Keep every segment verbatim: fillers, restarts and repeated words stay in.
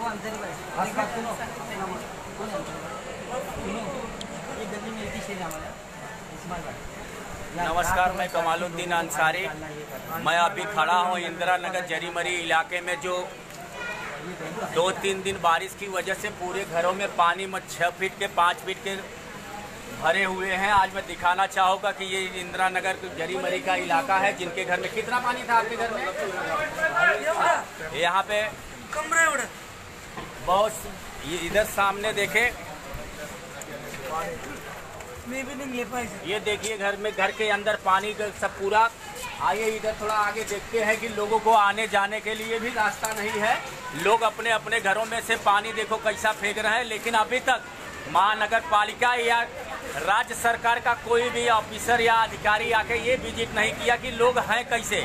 नमस्कार, मैं कमालुद्दीन अंसारी। मैं अभी खड़ा हूँ इंदिरा नगर जरीमरी इलाके में, जो दो तीन दिन बारिश की वजह से पूरे घरों में पानी मत छः फीट के पाँच फीट के भरे हुए हैं। आज मैं दिखाना चाहूँगा कि ये इंदिरा नगर जरीमरी का इलाका है, जिनके घर में कितना पानी था आपके घर में। यहाँ पे कमरे बहुत, ये इधर सामने देखे, मैं भी नहीं ले पाई। ये देखिए घर में, घर के अंदर पानी का सब पूरा। आइए इधर थोड़ा आगे देखते हैं कि लोगों को आने जाने के लिए भी रास्ता नहीं है। लोग अपने अपने घरों में से पानी देखो कैसा फेंक रहे हैं, लेकिन अभी तक महानगर पालिका या राज्य सरकार का कोई भी ऑफिसर या अधिकारी आके ये विजिट नहीं किया कि लोग हैं कैसे,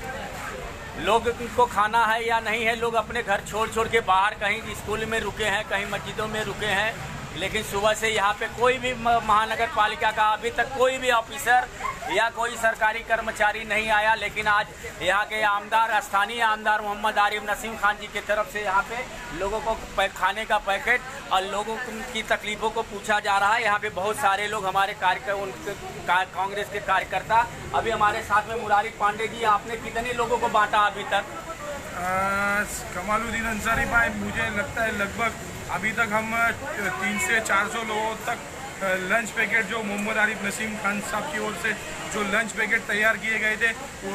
लोग को खाना है या नहीं है। लोग अपने घर छोड़ छोड़ के बाहर कहीं स्कूल में रुके हैं, कहीं मस्जिदों में रुके हैं, लेकिन सुबह से यहाँ पे कोई भी महानगर पालिका का अभी तक कोई भी ऑफिसर या कोई सरकारी कर्मचारी नहीं आया। लेकिन आज यहाँ के आमदार, स्थानीय आमदार मोहम्मद आरिफ नसीम खान जी की तरफ से यहाँ पे लोगों को खाने का पैकेट और लोगों की तकलीफों को पूछा जा रहा है। यहाँ पे बहुत सारे लोग हमारे कार्य उनके कांग्रेस के कार्यकर्ता, अभी हमारे साथ में मुरारी पांडे जी, आपने कितने लोगों को बांटा अभी तक? कमालुद्दीन अंसारी भाई, मुझे लगता है लगभग अभी तक हम तीन से चार सौ लोगों तक लंच पैकेट, जो मोहम्मद आरिफ नसीम खान साहब की ओर से जो लंच पैकेट तैयार किए गए थे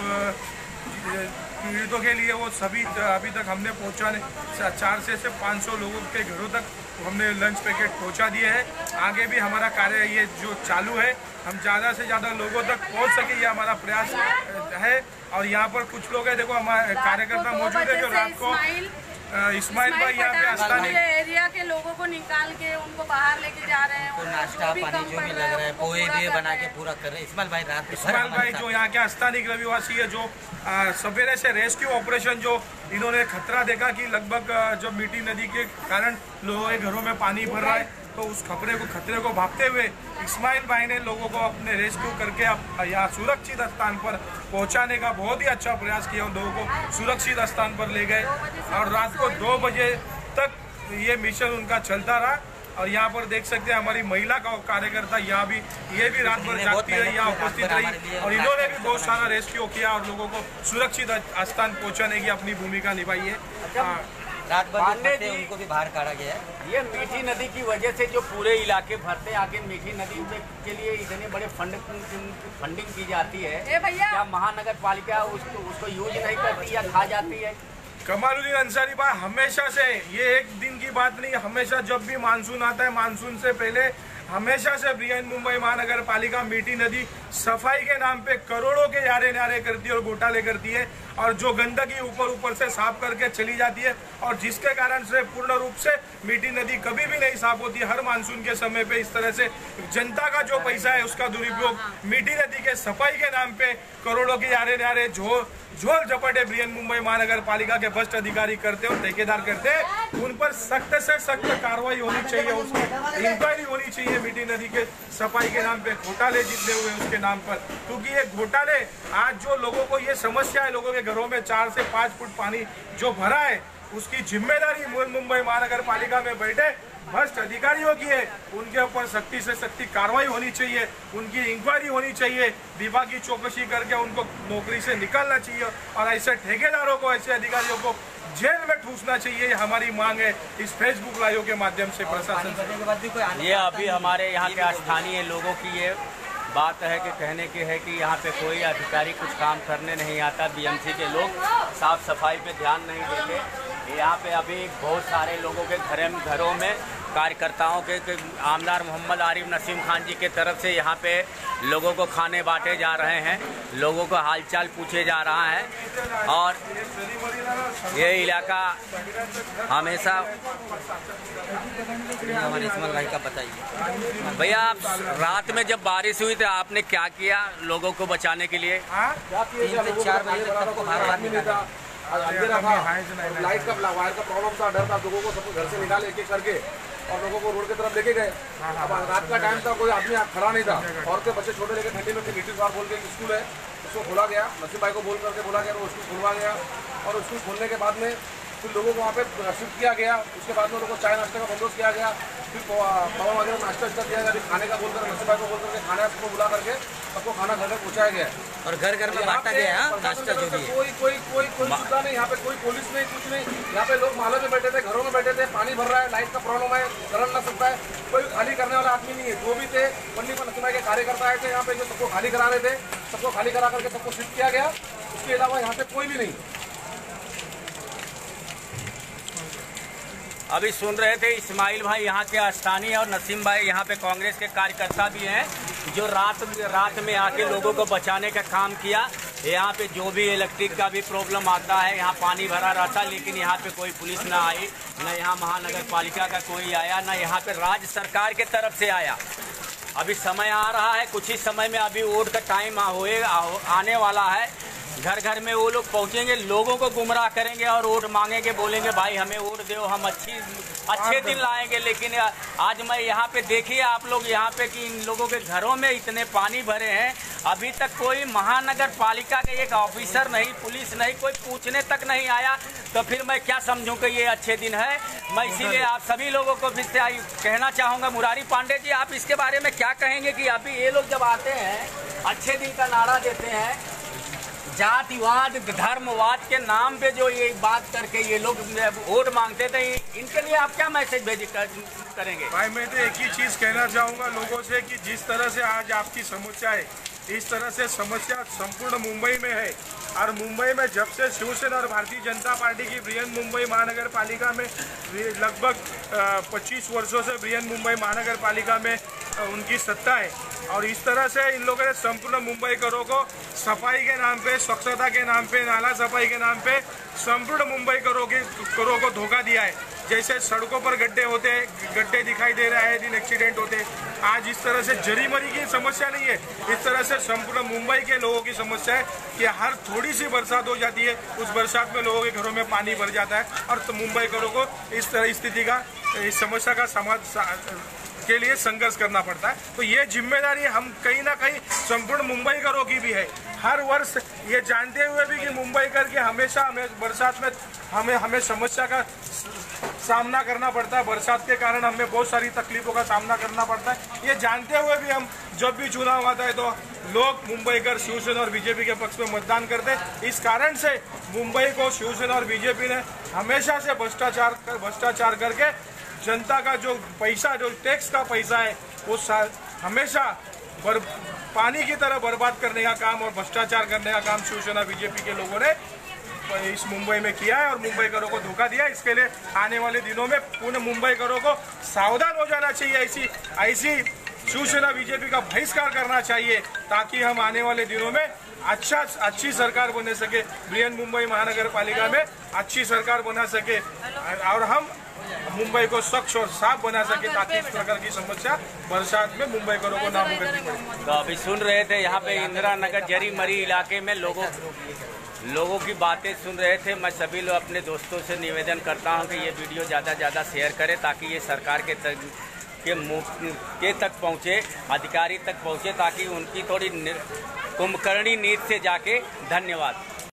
पीड़ितों के लिए, वो सभी अभी तक हमने पहुंचाने चार से से पाँच सौ लोगों के घरों तक हमने लंच पैकेट पहुंचा दिए हैं। आगे भी हमारा कार्य ये जो चालू है, हम ज़्यादा से ज़्यादा लोगों तक पहुंच सके, ये हमारा प्रयास है। और यहाँ पर कुछ लोग हैं, देखो हमारे कार्यकर्ता मौजूद है जो रात को इस्माइल भाई यहाँ पे स्थानीय एरिया के लोगों को निकाल के उनको बाहर लेके जा रहे हैं, तो नाश्ता पानी जो भी लग रहा है पोहे भी बना के पूरा कर रहे हैं। इस्माइल भाई रात इस्माइल भाई जो यहाँ के स्थानीय रविवासी है, जो सवेरे से रेस्क्यू ऑपरेशन जो इन्होंने खतरा देखा कि लगभग जब मीठी नदी के कारण लोगों के घरों में पानी भर रहा है, तो उस खतरे को खतरे को भागते हुए इस्माइल भाई ने लोगों को अपने रेस्क्यू करके अब यहाँ सुरक्षित स्थान पर पहुँचाने का बहुत ही अच्छा प्रयास किया। उन लोगों को सुरक्षित स्थान पर ले गए और रात को दो बजे तक ये मिशन उनका चलता रहा। और यहाँ पर देख सकते हैं हमारी महिला का कार्यकर्ता यहाँ भी, ये भी रात भर जागती रही, यहाँ उपस्थित रही और इन्होंने भी बहुत सारा रेस्क्यू किया और लोगों को सुरक्षित स्थान पहुँचाने की अपनी भूमिका निभाई है। रात भर जी उनको भी बाहर काढ़ा गया है। ये मीठी नदी की वजह से जो पूरे इलाके भरते हैं, आगे मीठी नदी के लिए इतने बड़े फंड फंडिंग की जाती है, क्या महानगर पालिका उसको उसको यूज नहीं करती या खा जाती है? कमालुद्दीन अंसारी भाई, हमेशा से ये एक दिन की बात नहीं, हमेशा जब भी मानसून आता है, मानसून से पहले हमेशा से बृहन्मुंबई महानगर पालिका मीठी नदी सफाई के नाम पे करोड़ों के यारे नारे करती है और घोटाले करती है, और जो गंदगी ऊपर ऊपर से साफ करके चली जाती है, और जिसके कारण से पूर्ण रूप से मीठी नदी कभी भी नहीं साफ होती। हर मानसून के समय पे इस तरह से जनता का जो पैसा है उसका दुरुपयोग मीठी नदी के सफाई के नाम पे करोड़ों के यारे नारे झोल झोल झपटे बृहन्मुंबई महानगर पालिका के भ्रष्ट अधिकारी करते और ठेकेदार करते हैं। उन पर सख्त से सख्त कार्रवाई होनी चाहिए, उसकी इंक्वायरी होनी चाहिए मीठी नदी के सफाई के नाम पे घोटाले जितने हुए उसके नाम पर, क्योंकि ये घोटाले आज जो लोगों को ये समस्या है, लोगों के घरों में चार से पाँच फुट पानी जो भरा है, उसकी जिम्मेदारी मुंबई महानगर पालिका में बैठे भ्रष्ट अधिकारियों की है। उनके ऊपर सख्ती से सख्ती कार्रवाई होनी चाहिए, उनकी इंक्वायरी होनी चाहिए, विभागीय चौकसी करके उनको नौकरी से निकालना चाहिए और ऐसे ठेकेदारों को, ऐसे अधिकारियों को जेल में ठूसना चाहिए। हमारी मांग है इस फेसबुक लाइव के माध्यम से प्रशासन से। ये अभी हमारे यहाँ के स्थानीय लोगों की ये बात है कि कहने की है कि यहाँ पे कोई अधिकारी कुछ काम करने नहीं आता, बीएमसी के लोग साफ सफाई पे ध्यान नहीं देते। यहाँ पे अभी बहुत सारे लोगों के घर घरों में कार्यकर्ताओं के, के आमदार मोहम्मद आरिफ नसीम खान जी के तरफ से यहाँ पे लोगों को खाने बांटे जा रहे हैं, लोगों को हालचाल पूछे जा रहा है। और ये इलाका हमेशा हमारे इस्माइल भाई का बताइए भैया, आप रात में जब बारिश हुई तो आपने क्या किया लोगों को बचाने के लिए? तीन से चार बजे तक सबको बाहर बाहर निकाला, अंधेरा था, लाइट का वायर का प्रॉब्लम था, डर था, लोगों को सबको घर से निकाले एक एक करके और लोगों को रोड की तरफ लेके गए। अब रात का टाइम था, कोई आदमी खड़ा नहीं था, औरतें बच्चे छोटे लेके ठंडी में नीतीश बार बोल के स्कूल है उसको खोला गया, नसीम भाई को बोल करके बोला गया, वो स्कूल खुलवा गया और स्कूल खोलने के बाद में फिर लोगों को वहाँ पे शिफ्ट किया गया। उसके बाद में लोगों को चाय नाश्ते का बंदोबस्त किया गया, फिर पावा वगैरह नाश्ता वास्ता दिया गया, खाने का बोलकर नसीब भाई को बोल करके खाना सबको बुला करके सबको खाना घर तक पहुँचाया गया और घर घर में बांटा गया है नाश्ता जो भी है। कोई कोई कोई कोई सुविधा नहीं, यहाँ पे कोई पुलिस नहीं, कुछ नहीं। यहाँ पे लोग मालों में बैठे थे, घरों में बैठे थे, पानी भर रहा है, लाइट का प्रॉब्लम है, करंट ना सकता है, कोई खाली करने वाला आदमी नहीं है। जो भी थे पन्नी पर नसीब भाई के कार्यकर्ता आए थे यहाँ पे, जो सबको खाली करा रहे थे, सबको खाली करा करके सबको शिफ्ट किया गया। उसके अलावा यहाँ पे कोई भी नहीं। अभी सुन रहे थे इस्माइल भाई यहाँ के स्थानीय और नसीम भाई यहाँ पे कांग्रेस के कार्यकर्ता भी हैं, जो रात रात में आके लोगों को बचाने का काम किया। यहाँ पे जो भी इलेक्ट्रिक का भी प्रॉब्लम आता है, यहाँ पानी भरा रहता, लेकिन यहाँ पे कोई पुलिस ना आई, न यहाँ महानगर पालिका का कोई आया, न यहाँ पे राज्य सरकार के तरफ से आया। अभी समय आ रहा है, कुछ ही समय में अभी वोट का टाइम होएगा, आने वाला है। घर घर में वो लोग पहुंचेंगे, लोगों को गुमराह करेंगे और वोट मांगेंगे, बोलेंगे भाई हमें वोट दो, हम अच्छी अच्छे दिन लाएंगे। लेकिन आज मैं यहाँ पे देखिए आप लोग यहाँ पे कि इन लोगों के घरों में इतने पानी भरे हैं, अभी तक कोई महानगर पालिका का एक ऑफिसर नहीं, पुलिस नहीं, कोई पूछने तक नहीं आया। तो फिर मैं क्या समझूं कि ये अच्छे दिन है। मैं इसीलिए आप सभी लोगों को फिर से कहना चाहूँगा, मुरारी पांडे जी आप इसके बारे में क्या कहेंगे कि अभी ये लोग जब आते हैं अच्छे दिन का नारा देते हैं, जातिवाद धर्मवाद के नाम पे जो ये बात करके ये लोग वोट मांगते थे, इनके लिए आप क्या मैसेज भेज करेंगे? भाई मैं तो एक ही चीज़ कहना चाहूँगा लोगों से कि जिस तरह से आज आपकी समस्या है, इस तरह से समस्या संपूर्ण मुंबई में है। और मुंबई में जब से शिवसेना और भारतीय जनता पार्टी की बृहन मुंबई महानगर पालिका में लगभग पच्चीस वर्षों से बृहन मुंबई महानगर पालिका में उनकी सत्ता है, और इस तरह से इन लोगों ने संपूर्ण मुंबई करों को सफाई के नाम पे, स्वच्छता के नाम पे, नाला सफाई के नाम पे संपूर्ण मुंबई करों के करों को धोखा दिया है। जैसे सड़कों पर गड्ढे होते हैं, गड्ढे दिखाई दे रहे हैं, दिन एक्सीडेंट होते हैं। आज इस तरह से जरी मरी की समस्या नहीं है, इस तरह से संपूर्ण मुंबई के लोगों की समस्या है कि हर थोड़ी सी बरसात हो जाती है, उस बरसात में लोगों के घरों में पानी भर जाता है, और तो मुंबई करों को इस तरह स्थिति का, इस समस्या का समाधान के लिए संघर्ष करना पड़ता है। तो ये जिम्मेदारी हम कहीं ना कहीं संपूर्ण मुंबई करों की भी है। हर वर्ष ये जानते हुए भी कि मुंबई कर के हमेशा हमें बरसात में हमें हमें समस्या का सामना करना पड़ता है, बरसात के कारण हमें बहुत सारी तकलीफों का सामना करना पड़ता है। ये जानते हुए भी हम जब भी चुनाव आता है तो लोग मुंबई कर शिवसेना और बीजेपी के पक्ष में मतदान करते हैं। इस कारण से मुंबई को शिवसेना और बीजेपी ने हमेशा से भ्रष्टाचार कर भ्रष्टाचार करके जनता का जो पैसा, जो टैक्स का पैसा है, वो हमेशा बर, पानी की तरह बर्बाद करने का काम और भ्रष्टाचार करने का काम शिवसेना बीजेपी के लोगों ने इस मुंबई में किया है और मुंबई करों को धोखा दिया। इसके लिए आने वाले दिनों में पूरे मुंबई करों को सावधान हो जाना चाहिए। ऐसी ऐसी शिवसेना बीजेपी का बहिष्कार करना चाहिए, ताकि हम आने वाले दिनों में अच्छा अच्छी सरकार बना सके, बृहन मुंबई महानगर पालिका में अच्छी सरकार बना सके, और हम मुंबई को स्वच्छ और साफ बना सके, ताकि इस प्रकार की समस्या बरसात में मुंबई करों को ना भुगतनी पड़े। तो अभी सुन रहे थे यहाँ पे इंदिरा नगर जरी मरी इलाके में लोगों लोगों की बातें सुन रहे थे। मैं सभी लोग अपने दोस्तों से निवेदन करता हूँ कि ये वीडियो ज़्यादा से ज़्यादा शेयर करें, ताकि ये सरकार के तक के मुख के तक पहुँचे, अधिकारी तक पहुँचे, ताकि उनकी थोड़ी कुंभकर्णी नीति से जाके। धन्यवाद।